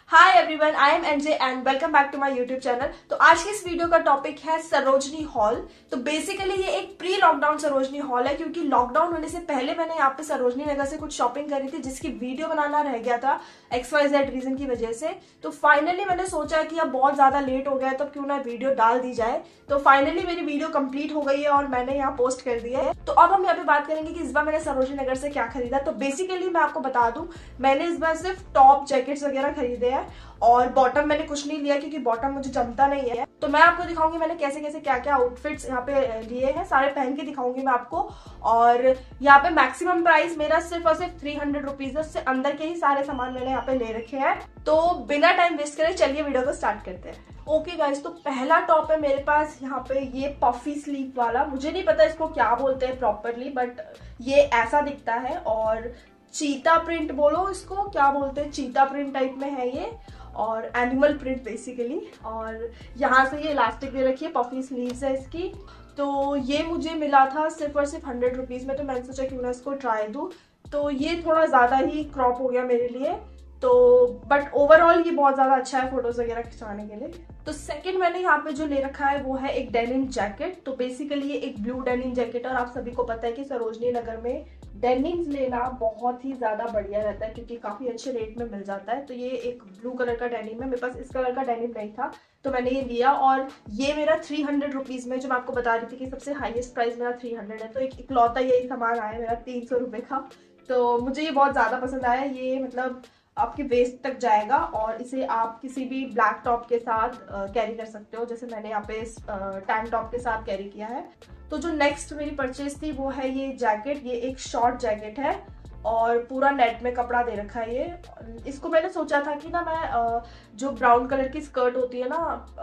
Hi everyone, I am NJ and welcome back to my YouTube channel. तो आज की इस वीडियो का टॉपिक है सरोजनी हॉल। तो बेसिकली ये एक प्री लॉकडाउन सरोजनी हॉल है, क्योंकि लॉकडाउन होने से पहले मैंने यहाँ पे सरोजनी नगर से कुछ शॉपिंग करी थी, जिसकी वीडियो बनाना रह गया था XYZ रीजन की वजह से। तो फाइनली मैंने सोचा कि अब बहुत ज्यादा लेट हो गया, तो क्यों ना वीडियो डाल दी जाए। तो फाइनली मेरी वीडियो कंप्लीट हो गई है और मैंने यहाँ पोस्ट कर दिया है। तो अब हम यहाँ पे बात करेंगे कि इस बार मैंने सरोजनी नगर से क्या खरीदा। तो बेसिकली मैं आपको बता दूं, मैंने इस बार सिर्फ टॉप जैकेट्स वगैरह खरीदे हैं और बॉटम मैंने कुछ नहीं लिया, क्योंकि बॉटम मुझे जमता नहीं है। तो मैं आपको दिखाऊंगी मैंने कैसे कैसे क्या क्या आउटफिट्स यहाँ पे लिए हैं, सारे पहन के दिखाऊंगी मैं आपको। और यहाँ पे मैक्सिमम प्राइस मेरा सिर्फ और सिर्फ 300 रुपीज है, उससे अंदर के ही सारे सामान मैंने यहाँ पे ले रखे हैं। तो बिना टाइम वेस्ट करे चलिए वीडियो को स्टार्ट करते हैं। ओके गाइस, तो पहला टॉप है मेरे पास यहाँ पे ये पफी स्लीव वाला। मुझे नहीं पता इसको क्या बोलते हैं प्रॉपरली, बट ये ऐसा दिखता है और चीता प्रिंट बोलो इसको, क्या बोलते हैं, चीता प्रिंट टाइप में है ये और एनिमल प्रिंट बेसिकली। और यहाँ से ये इलास्टिक दे रखी है, पफी स्लीव्स है इसकी। तो ये मुझे मिला था सिर्फ और सिर्फ 100 रुपीज में। तो मैंने सोचा क्यों ना इसको ट्राई दूं। तो ये थोड़ा ज्यादा ही क्रॉप हो गया मेरे लिए, तो बट ओवरऑल ये बहुत ज्यादा अच्छा है फोटोज वगैरह खिंचवाने के लिए। तो सेकंड मैंने यहाँ पे जो ले रखा है वो है एक डेनिम जैकेट। तो बेसिकली ये एक ब्लू डेनिम जैकेट है और आप सभी को पता है कि सरोजनी नगर में डेनिम्स लेना बहुत ही ज्यादा बढ़िया रहता है, क्योंकि काफी अच्छे रेट में मिल जाता है। तो ये एक ब्लू कलर का डेनिम है, मेरे पास इस कलर का डेनिम नहीं था तो मैंने ये लिया। और ये मेरा 300 रुपीज में, जो मैं आपको बता रही थी कि सबसे हाईएस्ट प्राइस मेरा 300 है। तो एक इकलौता यही सामान आया मेरा 300 रुपए का। तो मुझे ये बहुत ज्यादा पसंद आया। ये मतलब आपके वेस्ट तक जाएगा और इसे आप किसी भी ब्लैक टॉप के साथ कैरी कर सकते हो, जैसे मैंने यहाँ पे टैंक टॉप के साथ कैरी किया है। तो जो नेक्स्ट मेरी परचेज थी वो है ये जैकेट। ये एक शॉर्ट जैकेट है और पूरा नेट में कपड़ा दे रखा है ये। इसको मैंने सोचा था कि ना मैं जो ब्राउन कलर की स्कर्ट होती है ना,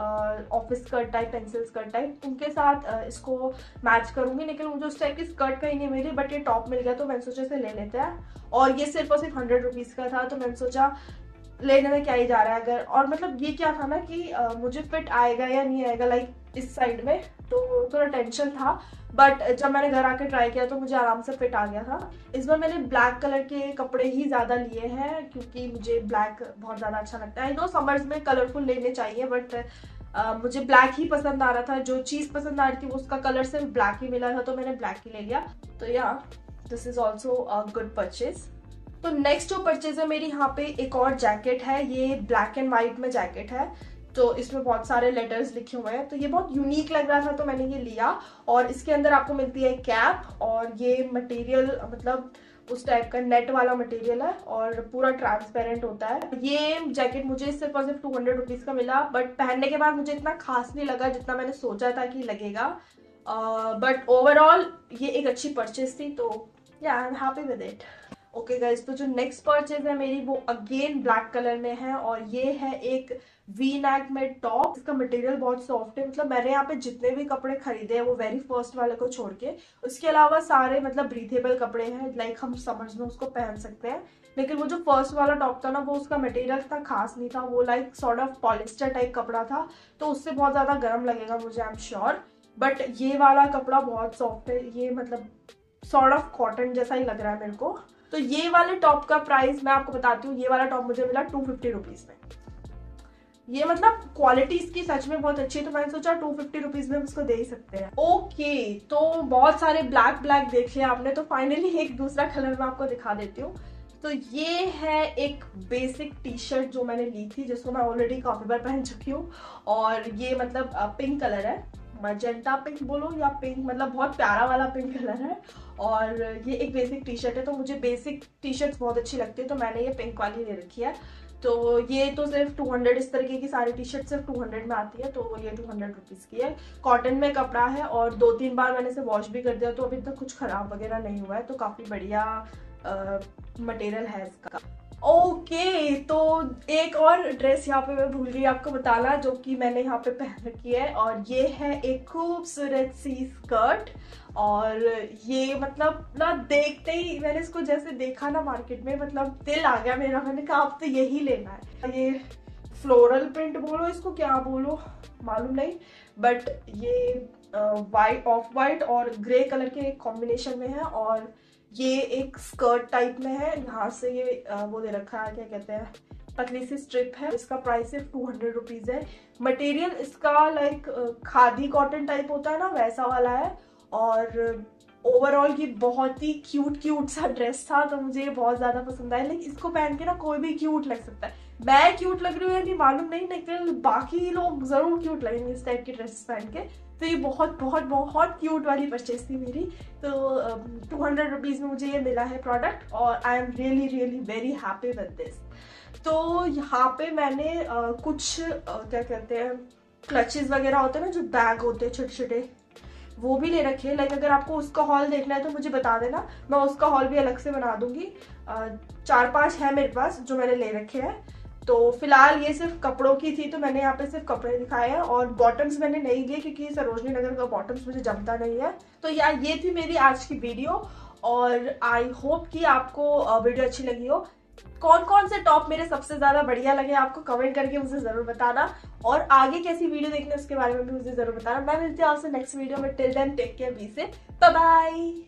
office skirt type, pencil skirt type, उनके साथ इसको मैच करूंगी, लेकिन मुझे उस टाइप की स्कर्ट कहीं नहीं मिली, बट ये टॉप मिल गया तो मैंने सोचा इसे ले लेते हैं। और ये सिर्फ और सिर्फ 100 रुपीज का था, तो मैंने सोचा लेने में क्या ही जा रहा है अगर। और मतलब ये क्या था ना कि मुझे फिट आएगा या नहीं आएगा, लाइक इस साइड में, तो थोड़ा टेंशन था। बट जब मैंने घर आके ट्राई किया तो मुझे आराम से फिट आ गया था। इस बार मैंने ब्लैक कलर के कपड़े ही ज्यादा लिए हैं, क्योंकि मुझे ब्लैक बहुत ज्यादा अच्छा लगता है। आई नो समर्स में कलरफुल लेने चाहिए, बट मुझे ब्लैक ही पसंद आ रहा था। जो चीज पसंद आ रही थी उसका कलर सिर्फ ब्लैक ही मिला था, तो मैंने ब्लैक ही ले लिया। तो yeah this is also a good purchase. तो नेक्स्ट जो परचेज है मेरी, यहाँ पे एक और जैकेट है। ये ब्लैक एंड व्हाइट में जैकेट है, तो इसमें बहुत सारे लेटर्स लिखे हुए हैं। तो ये बहुत यूनिक लग रहा था तो मैंने ये लिया। और इसके अंदर आपको मिलती है कैप, और ये मटेरियल मतलब उस टाइप का नेट वाला मटेरियल है और पूरा ट्रांसपेरेंट होता है। ये जैकेट मुझे सिर्फ और सिर्फ 200 रुपीज का मिला, बट पहनने के बाद मुझे इतना खास नहीं लगा जितना मैंने सोचा था कि लगेगा। बट ओवरऑल ये एक अच्छी परचेज थी, तो yeah I am happy with it. Okay guys, तो जो नेक्स्ट परचेज है मेरी वो अगेन ब्लैक कलर में है, और ये है एक वी नेक में टॉप। इसका मटेरियल बहुत सॉफ्ट है। मतलब मैंने यहाँ पे जितने भी कपड़े खरीदे हैं वो वेरी फर्स्ट वाले को छोड़ के, उसके अलावा सारे मतलब ब्रीथेबल कपड़े हैं, लाइक हम समर्स में उसको पहन सकते हैं। लेकिन वो जो फर्स्ट वाला टॉप था ना, वो उसका मटेरियल इतना खास नहीं था। वो like sort of polyester type कपड़ा था, तो उससे बहुत ज्यादा गर्म लगेगा मुझे, आई एम श्योर। बट ये वाला कपड़ा बहुत सॉफ्ट है, ये मतलब सॉर्ट ऑफ कॉटन जैसा ही लग रहा है मेरे को। तो ये वाले टॉप का प्राइस मैं आपको बताती हूँ। ये वाला टॉप मुझे मिला 250 रुपीज में। ये मतलब क्वालिटी इसकी सच में बहुत अच्छी है, तो मैंने सोचा 250 रुपीज में हम इसको दे ही सकते हैं। ओके, तो बहुत सारे ब्लैक ब्लैक देख लिया आपने, तो फाइनली एक दूसरा कलर मैं आपको दिखा देती हूँ। तो ये है एक बेसिक टी शर्ट जो मैंने ली थी, जिसको मैं ऑलरेडी काफी बार पहन चुकी हूँ। और ये मतलब पिंक कलर है, मजेंटा पिंक बोलो या पिंक, मतलब बहुत प्यारा वाला पिंक कलर है। और ये एक बेसिक टी शर्ट है, तो मुझे बेसिक टी शर्ट्स बहुत अच्छी लगती है, तो मैंने ये पिंक वाली ले रखी है। तो ये तो सिर्फ 200, इस तरीके की सारी टी शर्ट सिर्फ 200 में आती है, तो ये 200 रुपीज की है। कॉटन में कपड़ा है और 2-3 बार मैंने इसे वॉश भी कर दिया, तो अभी तक कुछ खराब वगैरह नहीं हुआ है। तो काफी बढ़िया मटेरियल है इसका। ओके, तो एक और ड्रेस यहाँ पे मैं भूल गई आपको बताना, जो कि मैंने यहाँ पे पहन रखी है, और ये है एक खूबसूरत सी स्कर्ट। और ये मतलब ना देखते ही मैंने इसको जैसे देखा ना मार्केट में, मतलब दिल आ गया मेरा। मैंने कहा अब तो यही लेना है। ये फ्लोरल प्रिंट बोलो इसको, क्या बोलो मालूम नहीं, बट ये वाइट, ऑफ वाइट और ग्रे कलर के कॉम्बिनेशन में है। और ये एक स्कर्ट टाइप में है, यहाँ से ये वो दे रखा है, क्या कहते हैं, पतली सी स्ट्रिप है। इसका प्राइस सिर्फ 200 रुपीज है। मटेरियल इसका लाइक खादी कॉटन टाइप होता है ना, वैसा वाला है। और ओवरऑल ये बहुत ही क्यूट सा ड्रेस था, तो मुझे ये बहुत ज्यादा पसंद आया। लेकिन इसको पहन के ना कोई भी क्यूट लग सकता है। मैं क्यूट लग रही हूँ या नहीं मालूम नहीं, लेकिन बाकी लोग जरूर क्यूट लगेंगे इस टाइप के ड्रेस पहन के। तो ये बहुत बहुत बहुत क्यूट वाली परचेज थी मेरी। तो 200 रुपीज में मुझे ये मिला है प्रोडक्ट, और I am really very happy with this. तो यहाँ पे मैंने कुछ क्या कहते हैं, क्लचेस वगैरह होते हैं ना, जो बैग होते हैं छोटे छोटे, वो भी ले रखे हैं। लाइक अगर आपको उसका हॉल देखना है तो मुझे बता देना, मैं उसका हॉल भी अलग से बना दूंगी। 4-5 है मेरे पास जो मैंने ले रखे हैं। तो फिलहाल ये सिर्फ कपड़ों की थी, तो मैंने यहाँ पे सिर्फ कपड़े दिखाए हैं, और बॉटम्स मैंने नहीं लिए क्योंकि सरोजनी नगर का बॉटम्स मुझे जमता नहीं है। तो यार ये थी मेरी आज की वीडियो, और आई होप कि आपको वीडियो अच्छी लगी हो। कौन कौन से टॉप मेरे सबसे ज्यादा बढ़िया लगे आपको कमेंट करके मुझे जरूर बताना, और आगे कैसी वीडियो देखने उसके बारे में भी मुझे जरूर बताना। मैं मिलती हूँ आपसे नेक्स्ट वीडियो में। Till then take care, be safe, bye bye.